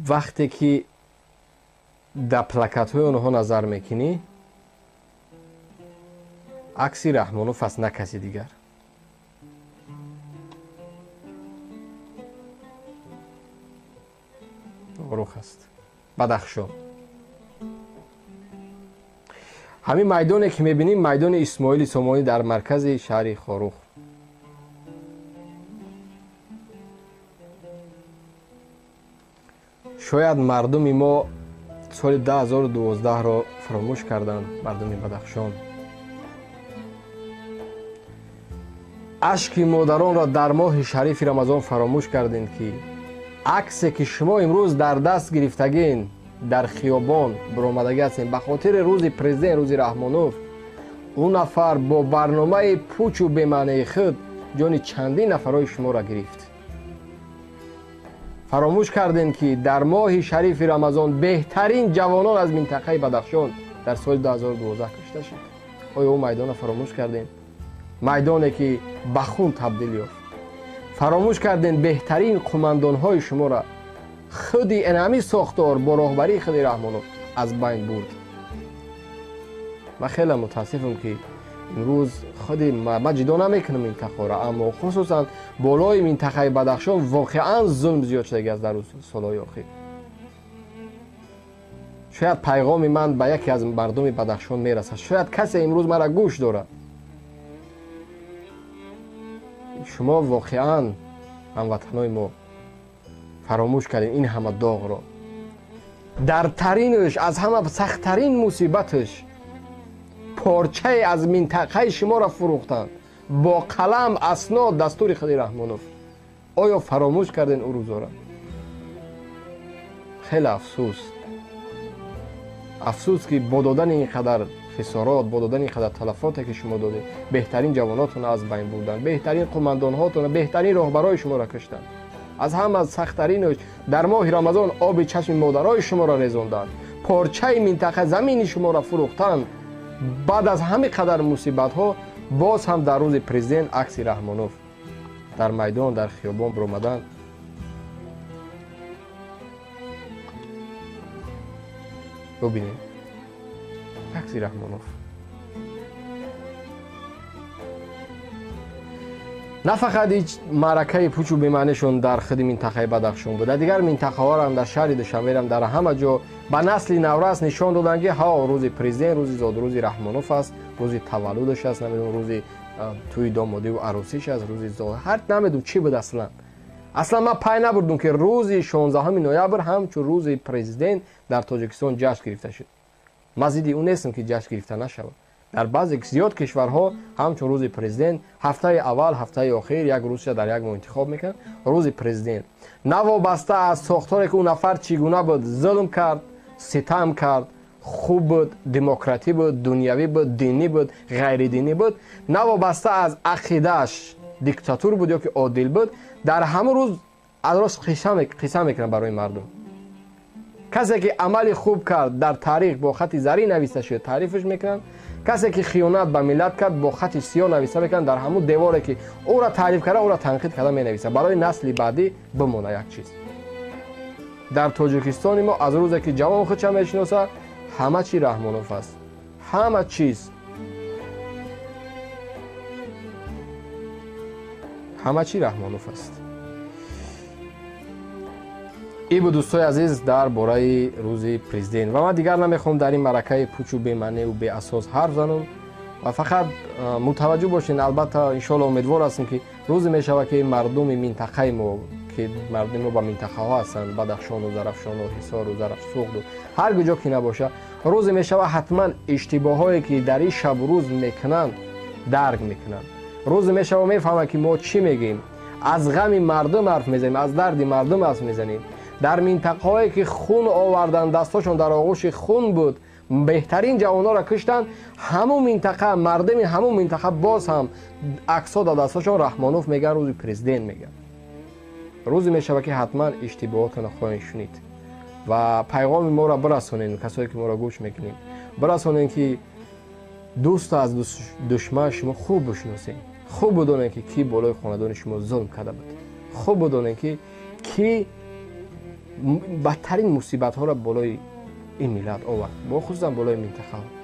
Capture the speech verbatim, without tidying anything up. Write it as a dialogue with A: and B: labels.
A: وقتی که در پلاکت های اونها نظر میکنی عکسی رحمانوف است، نه کسی دیگر. غروخ است، بدخشان. همین میدانی که میبینیم میدان اسماعیل سامانی در مرکز شهر خاروخ. شاید مردم ما سال دو هزار و دوازده را فراموش کردند. مردم بدخشان اشک مادران را در ماه شریف رمضان فراموش کردند که عکسی که شما امروز در دست گرفتگین در خیابان برآمدگی هستین به خاطر روز پرزیدنت روز رحمانوف، اون نفر با برنامه پوچ و بی‌معنی خود جان چندین نفرای شما را گرفت. فراموش کردین که در ماه شریف رمضان بهترین جوانان از منطقه بدخشان در سال دو هزار و دوازده کشته شد. آیا اون میدان فراموش کردین؟ میدانی که به خون تبدیل یافت. فراموش کردین بهترین قماندان های شما را خود انمی ساختار با راهبری خود رحمانوف از بین برد. من خیلی متاسفم که امروز خود ما جدا نمیکنم منطقه را، اما خصوصا بالای منطقه بدخشان واقعا ظلم زیاد شده است در سالهای اخیر. شاید پیغام من به یکی از مردم بدخشان میرسد، شاید کسی امروز مرا گوش دارد. شما واقعا هموطنای ما فراموش کردین این همه داغ را. در ترینش از همه سختترین مصیبتش پارچه از منطقه شما را فروختند با قلم اسناد دستور خود رحمانوف. آیا فراموش کردین او روزا را؟ خیلی افسوس. افسوس که با دادن اینقدر خسارات، با دادن اینقدر تلفاتی که شما دادید، بهترین جواناتون از بین بردن، بهترین قماندان هاتون، بهترین راهبرای شما را کشتند. از هم از سخت‌ترینش در ماه رمضان آب چشم مادرای شما را ریزاندند، پارچه منطقه زمین شما را فروختند. بعد از همه قدر مصیبت ها باز هم در روز پرزیدنت عکس رحمانوف در میدان در خیابان برآمدند. ببینید عکس رحمانوف. نه فقط هیچ معرکه پوچ و بی‌معنیشون در خود منطقه بدخشان بود، در دیگر منطقه ها را هم در شهر دوشنبه هم در همه جا به نسل نورس نشان دادند که ها روز پرزیدنت روز زادروز رحمانوف است، روز تولدش است، نمیدونم روز توی دامادی و عروسیش است، روز زاد هر نمیدونم چی بود. اصلا اصلا من پای نبردم که روز شانزدهم نوامبر همچون روز پرزیدنت در تاجیکستان جشن گرفته شد. مزیدی اون نیستم که جشن گرفته نشود. در بعضی زیاد کشورها همچون روز پرزیدنت هفته اول هفته آخر یک روز در یک ماه انتخاب میکنن روز پرزیدنت، نوابسته از ساختاری که اون نفر چگونه بود ظلم کرد، ستم کرد، خوب بود، دموکراتی بود، دنیوی بود، دینی بود، غیر دینی بود، نوابسته از عقیدهش دیکتاتور بود یا که عادل بود، در همه روز ادراس قصه میکنن برای مردم. کسی که عمل خوب کرد در تاریخ با خط زرین نوشته شده تعریفش میکنن، کسی که خیانت به ملت کرد با خط سیاه نوشته میکنن، در همون دیواری که او را تعریف کرده او را تنقید کرده می نویسه برای نسل بعدی بمونه. یک چیز در تاجیکستان ما از روزی که جوان خودش میشناسه همه چی رحمانوف است، همه چیز همه چی رحمانوف است. ای بود دوستای عزیز در باره روز پرزیدنت و من دیگر نمیخوام در این معرکه پوچ و بی‌معنی و بی اساس حرف زنم و فقط متوجه باشین. البته ان شاء الله امیدوار هستم که روز میشوه که مردم منطقه ما که مردم ما با منطقه ها هستند، بدخشان و زرافشان و حصار و زرافسوخت و هر کجا که نباشه، روز میشوه حتما اشتباهایی که در این شب روز میکنن درک میکنن. روز میشوه میفهمن که ما چی میگیم، از غم مردم حرف میزنیم، از درد مردم حرف میزنیم. در منطقه هایی که خون آوردن، دستاشون در آغوش خون بود، بهترین جوانا را کشتن، همون منطقه مردم همون منطقه باز هم عکس‌ها در دستاشون رحمانوف میگن روز پرزیدنت میگن. روز میشوه که حتما اشتباهاتون خواهید شنید و پیغام ما را برسونین، کسایی که ما را گوش میکنین برسونین که دوست از دشمن شما خوب بشناسین، خوب بدونین که کی بالای خاندان شما ظلم کرده بود، خوب بدونین که کی بدترین مصیبت ها را بالای این ملت آورد با خصوصا بالای منطقه.